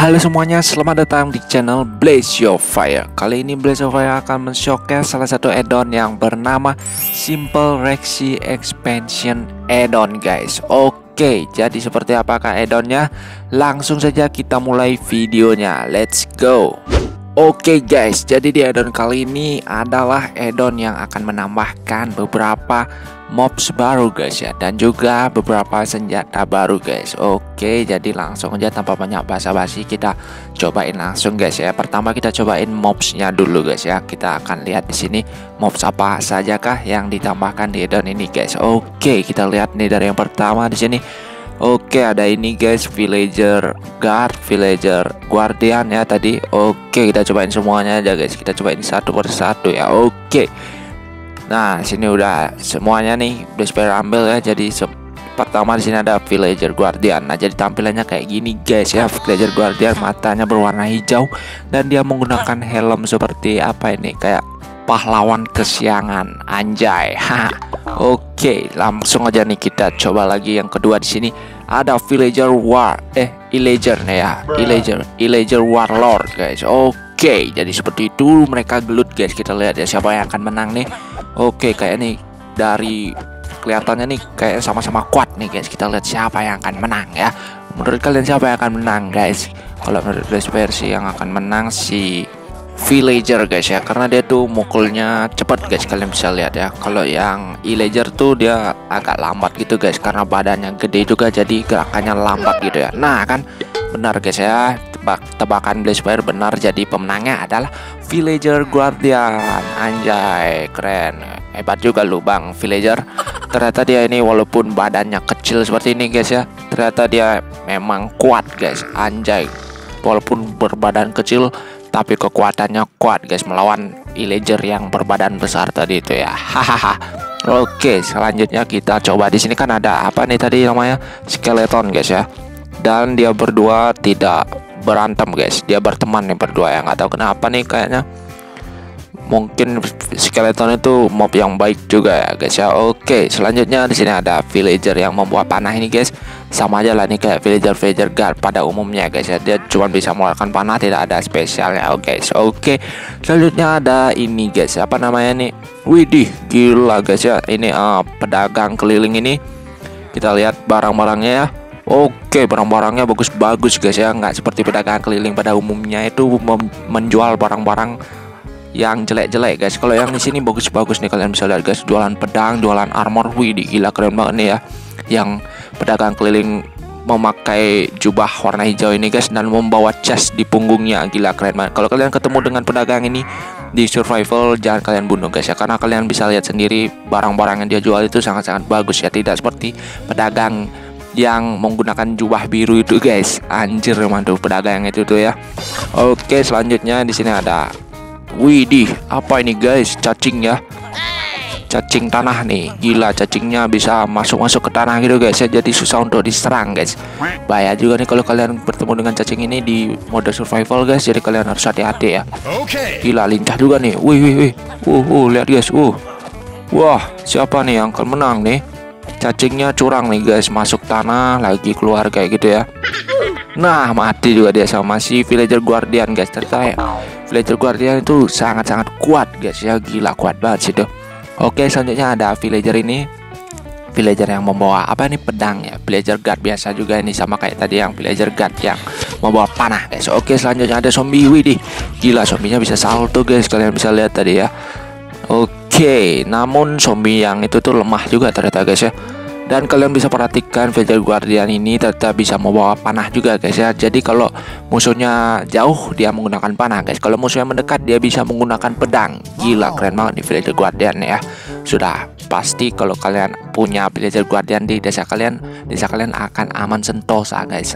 Halo semuanya, selamat datang di channel Blaze Your Fire. Kali ini Blaze Your Fire akan men-showcase salah satu add-on yang bernama Simple Rexy Expansion Add-on, guys. Oke, jadi seperti apakah add-onnya? Langsung saja kita mulai videonya. Let's go. Oke guys, jadi di add-on kali ini adalah add-on yang akan menambahkan beberapa mobs baru guys ya, dan juga beberapa senjata baru guys. Oke, jadi langsung aja tanpa banyak basa-basi kita cobain langsung guys ya. Pertama kita cobain mobsnya dulu guys ya. Kita akan lihat di sini mobs apa saja kah yang ditambahkan di add-on ini guys. Oke, kita lihat nih dari yang pertama di sini. Oke, ada ini guys, villager guard, villager guardian ya tadi. Oke, kita cobain semuanya aja guys. Kita cobain satu persatu ya. Oke. Nah, sini udah semuanya nih udah supaya ambil ya. Jadi pertama di sini ada villager guardian. Nah, jadi tampilannya kayak gini guys ya. Villager guardian matanya berwarna hijau dan dia menggunakan helm seperti apa ini? Kayak pahlawan kesiangan, anjay. Oke, langsung aja nih kita coba lagi yang kedua di sini. Ada villager illager nih ya. Illager warlord guys. Oke, jadi seperti itu mereka gelut guys. Kita lihat ya siapa yang akan menang nih. Oke, kayak nih dari kelihatannya nih kayak sama-sama kuat nih guys. Kita lihat siapa yang akan menang ya. Menurut kalian siapa yang akan menang guys? Kalau menurut versi yang akan menang si villager guys ya, karena dia tuh mukulnya cepat guys. Kalian bisa lihat ya. Kalau yang illager tuh dia agak lambat gitu guys, karena badannya gede juga jadi gerakannya lambat gitu ya. Nah kan benar guys ya, tebakan Blaze Fire benar. Jadi pemenangnya adalah villager guardian. Anjay, keren, hebat juga lu bang villager. Ternyata dia ini walaupun badannya kecil seperti ini guys ya, ternyata dia memang kuat guys. Anjay, walaupun berbadan kecil tapi kekuatannya kuat guys, melawan illager yang berbadan besar tadi itu ya. Hahaha. Oke, selanjutnya kita coba di sini kan ada apa nih tadi namanya? Skeleton guys ya. Dan dia berdua tidak berantem guys. Dia berteman nih berdua ya. Nggak tahu kenapa nih, kayaknya mungkin skeleton itu mob yang baik juga ya guys ya. Oke, selanjutnya di sini ada villager yang membawa panah ini guys. Sama aja lah nih kayak villager guard pada umumnya guys ya. Dia cuma bisa mengeluarkan panah, tidak ada spesialnya guys. Oke, selanjutnya ada ini guys, apa namanya nih? Widih, gila guys ya. Ini pedagang keliling ini. Kita lihat barang-barangnya ya. Oke, barang-barangnya bagus-bagus guys ya. Nggak seperti pedagang keliling pada umumnya itu menjual barang-barang yang jelek-jelek guys. Kalau yang di sini bagus-bagus nih, kalian bisa lihat guys, jualan pedang, jualan armor. Wih, gila keren banget nih ya. Yang pedagang keliling memakai jubah warna hijau ini guys, dan membawa chest di punggungnya. Gila keren banget. Kalau kalian ketemu dengan pedagang ini di survival, jangan kalian bunuh guys ya, karena kalian bisa lihat sendiri barang-barang yang dia jual itu sangat-sangat bagus ya. Tidak seperti pedagang yang menggunakan jubah biru itu guys. Anjir emang tuh pedagang itu tuh ya. Oke, selanjutnya di sini ada, widih, apa ini guys? Cacing ya, cacing tanah nih. Gila, cacingnya bisa masuk ke tanah gitu guys ya. Jadi susah untuk diserang guys. Bahaya juga nih kalau kalian bertemu dengan cacing ini di mode survival guys. Jadi kalian harus hati-hati ya. Gila, lincah juga nih. Wih. Lihat guys. Wah, siapa nih yang akan menang nih? Cacingnya curang nih guys, masuk tanah lagi keluar kayak gitu ya. Nah, mati juga dia sama si villager guardian guys. Ternyata villager guardian itu sangat-sangat kuat guys ya. Gila, kuat banget sih tuh. Oke, selanjutnya ada villager ini. Villager yang membawa apa nih? Pedang ya. Villager guard biasa juga ini, sama kayak tadi yang villager guard yang membawa panah guys. Oke, selanjutnya ada zombie. Widih, gila, zombinya bisa salto guys. Kalian bisa lihat tadi ya. Oke, namun zombie yang itu tuh lemah juga ternyata guys ya. Dan kalian bisa perhatikan villager guardian ini ternyata bisa membawa panah juga guys ya. Jadi kalau musuhnya jauh dia menggunakan panah guys. Kalau musuhnya mendekat dia bisa menggunakan pedang. Gila, keren banget nih villager guardian ya. Sudah pasti kalau kalian punya villager guardian di desa kalian akan aman sentosa guys.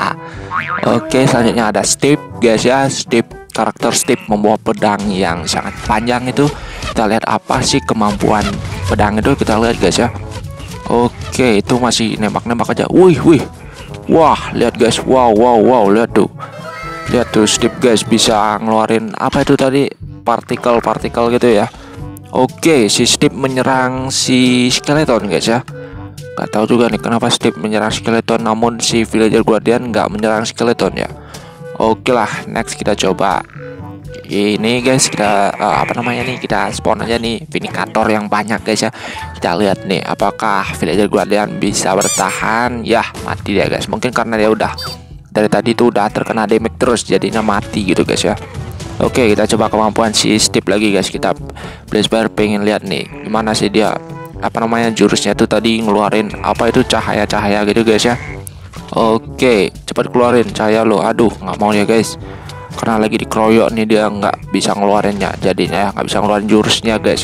Oke, selanjutnya ada Steve guys ya. Karakter Steve membawa pedang yang sangat panjang itu. Kita lihat apa sih kemampuan pedang itu, kita lihat guys ya. Oke, itu masih nembak-nembak aja. Wih. Wah, lihat guys. Wow, lihat tuh. Lihat tuh Steve guys bisa ngeluarin apa itu tadi? Partikel gitu ya. Oke, si Steve menyerang si skeleton guys ya. Gak tahu juga nih kenapa Steve menyerang skeleton, namun si villager guardian nggak menyerang skeleton ya. Oke lah, next kita coba ini guys, kita apa namanya nih, kita spawn aja nih Vindicator yang banyak guys ya. Kita lihat nih apakah Villager Guardian bisa bertahan. Ya mati dia guys, mungkin karena dia udah dari tadi tuh udah terkena damage terus jadinya mati gitu guys ya. Oke, kita coba kemampuan si Steve lagi guys. Kita Blazbear pengen lihat nih gimana sih dia apa namanya jurusnya tuh tadi ngeluarin apa itu cahaya-cahaya gitu guys ya. Oke, cepat keluarin cahaya lo. Aduh, nggak mau ya guys, karena lagi dikeroyok nih dia nggak bisa ngeluarinnya, jadinya ya nggak bisa ngeluarin jurusnya guys.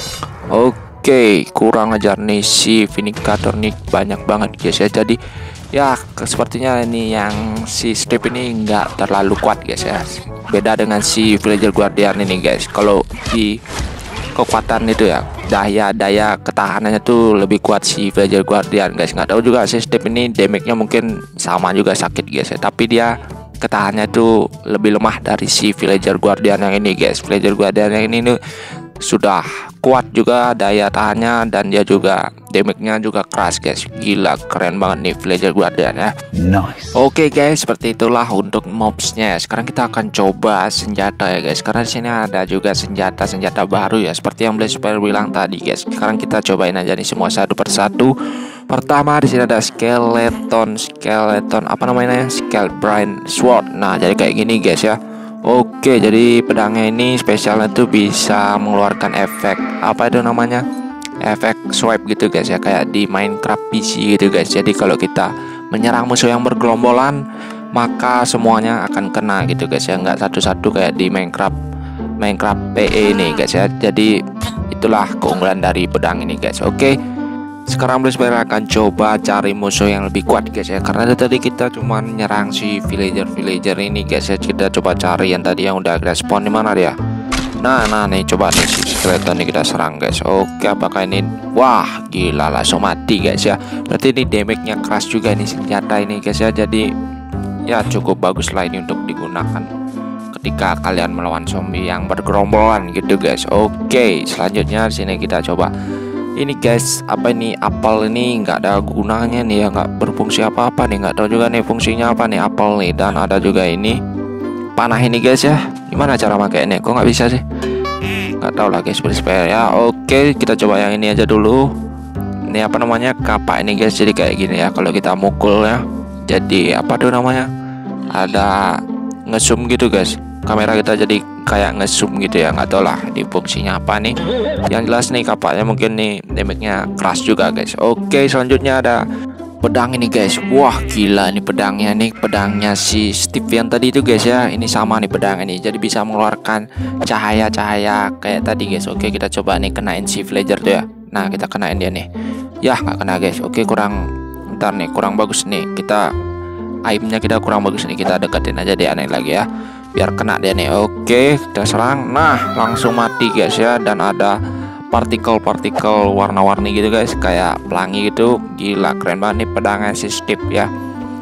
Oke, kurang ajar nih si Vindicator nih, banyak banget guys ya. Jadi ya sepertinya ini yang si Steve ini nggak terlalu kuat guys ya, beda dengan si Villager Guardian ini guys. Kalau di kekuatan itu ya, daya ketahanannya tuh lebih kuat si Villager Guardian guys. Nggak tahu juga si Steve ini damage-nya mungkin sama juga sakit guys ya, tapi dia ketahanannya itu lebih lemah dari si Villager Guardian yang ini guys. Villager Guardian yang ini nih sudah kuat juga daya tahannya, dan dia juga damage-nya juga keras guys. Gila, keren banget nih Villager Guardian ya. Nice. Oke guys, seperti itulah untuk mobsnya. Sekarang kita akan coba senjata ya guys, karena di sini ada juga senjata baru ya, seperti yang Blazbear bilang tadi guys. Sekarang kita cobain aja nih semua satu persatu. Pertama di sini ada skeleton apa namanya, Scalebrain Sword. Nah jadi kayak gini guys ya. Oke, jadi pedangnya ini spesialnya tuh bisa mengeluarkan efek apa itu namanya, efek swipe gitu guys ya, kayak di Minecraft PC gitu guys. Jadi kalau kita menyerang musuh yang bergelombolan maka semuanya akan kena gitu guys ya, nggak satu-satu kayak di Minecraft PE ini guys ya. Jadi itulah keunggulan dari pedang ini guys. Oke, sekarang Blazbear akan coba cari musuh yang lebih kuat guys ya, karena tadi kita cuma nyerang si villager ini guys ya. Kita coba cari yang tadi yang udah respawn di mana dia. Nah nih coba nih si skeleton ini kita serang guys. Oke, apakah ini, wah gila langsung mati guys ya. Berarti ini damage-nya keras juga nih senjata ini guys ya. Jadi ya cukup bagus lah ini untuk digunakan ketika kalian melawan zombie yang bergerombolan gitu guys. Oke, selanjutnya di sini kita coba ini guys, apa ini apel ini nggak ada gunanya nih ya, nggak berfungsi apa-apa nih, nggak tahu juga nih fungsinya apa nih apel nih. Dan ada juga ini panah ini guys ya, gimana cara makainya, kok nggak bisa sih, nggak tahu lah guys, Blazbear ya. Oke, kita coba yang ini aja dulu. Ini apa namanya, kapak ini guys. Jadi kayak gini ya, kalau kita mukul ya, jadi apa tuh namanya, ada nge-zoom gitu guys, kamera kita jadi kayak nge-zoom gitu ya. Nggak tahu lah di fungsinya apa nih. Yang jelas nih kapaknya mungkin nih damage-nya keras juga guys. Oke, selanjutnya ada pedang ini guys. Wah gila, ini pedangnya nih, pedangnya si Steve yang tadi itu guys ya. Ini sama nih pedang ini, jadi bisa mengeluarkan cahaya-cahaya kayak tadi guys. Oke, kita coba nih kenain si Villager tuh ya. Nah kita kenain dia nih, ya nggak kena guys. Oke, kurang, ntar nih kurang bagus nih, kita aimnya kita kurang bagus nih. Kita deketin aja dia aneh lagi ya, biar kena dia nih. Oke, kita serang. Nah langsung mati guys ya. Dan ada partikel warna-warni gitu guys, kayak pelangi gitu. Gila keren banget nih pedangnya si Steve ya.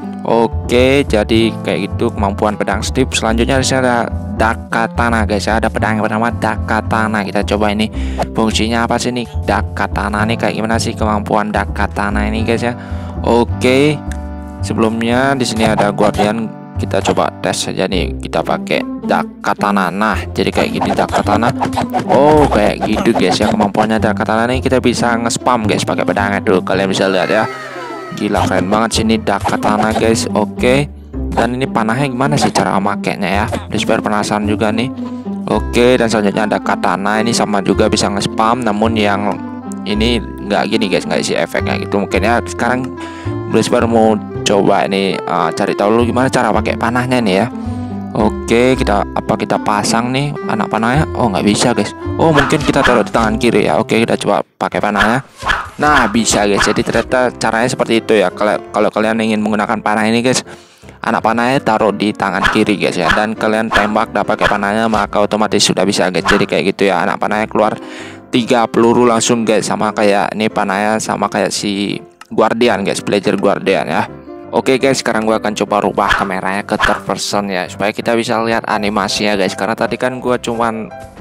Oke, jadi kayak gitu kemampuan pedang Steve. Selanjutnya di sini ada Dakatana guys ya. Ada pedang yang bernama Dakatana. Kita coba ini fungsinya apa sih nih Dakatana nih, kayak gimana sih kemampuan Dakatana ini guys ya. Oke, sebelumnya di sini ada Guardian. Kita coba tes saja nih, kita pakai Dakatana. Nah jadi kayak gini Dakatana. Oh kayak gitu guys ya kemampuannya Dakatana nih. Kita bisa nge-spam guys pakai pedangnya tuh, kalian bisa lihat ya. Gila keren banget sini Dakatana guys. Oke, dan ini panahnya gimana sih cara makainya ya, Blazbear penasaran juga nih. Oke, dan selanjutnya ada katana. Ini sama juga bisa nge-spam, namun yang ini nggak gini guys, nggak isi efeknya gitu. Mungkin ya sekarang Blazbear mau coba ini cari tahu dulu gimana cara pakai panahnya nih ya. Oke, kita pasang nih anak panahnya. Oh nggak bisa guys. Oh mungkin kita taruh di tangan kiri ya. Oke, kita coba pakai panahnya. Nah bisa guys, jadi ternyata caranya seperti itu ya. Kalau kalian ingin menggunakan panah ini guys, anak panahnya taruh di tangan kiri guys ya, dan kalian tembak dapat pakai panahnya, maka otomatis sudah bisa guys. Jadi kayak gitu ya, anak panahnya keluar 3 peluru langsung guys, sama kayak ini panahnya sama kayak si Guardian guys, Villager Guardian ya. Oke guys, sekarang gue akan coba rubah kameranya ke third person ya, supaya kita bisa lihat animasinya guys. Karena tadi kan gue cuman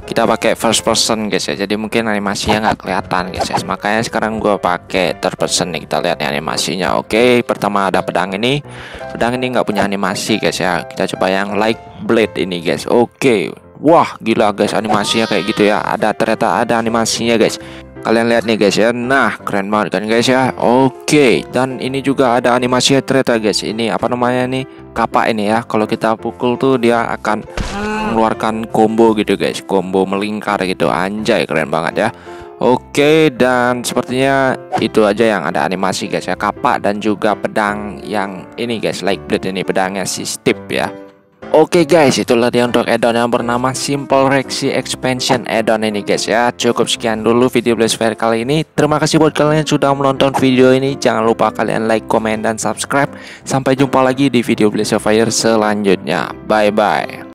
kita pakai first person guys ya, jadi mungkin animasinya nggak kelihatan guys ya, makanya sekarang gue pakai third person nih. Kita lihat nih animasinya. Oke, pertama ada pedang ini nggak punya animasi guys ya, kita coba yang like blade ini guys. Oke, wah gila guys, animasinya kayak gitu ya, ternyata ada animasinya guys. Kalian lihat nih guys ya, nah keren banget kan guys ya. Oke, dan ini juga ada animasinya ternyata guys. Ini apa namanya nih, kapak ini ya, kalau kita pukul tuh dia akan mengeluarkan combo gitu guys, combo melingkar gitu. Anjay, keren banget ya. Oke, dan sepertinya itu aja yang ada animasi guys ya, kapak dan juga pedang yang ini guys, like blade ini, pedangnya si Steve ya. Oke guys, itulah dia untuk addon yang bernama Simple Rexy Expansion addon ini guys ya. Cukup sekian dulu video Blaze Fire kali ini. Terima kasih buat kalian yang sudah menonton video ini. Jangan lupa kalian like, komen, dan subscribe. Sampai jumpa lagi di video Blaze Fire selanjutnya. Bye bye.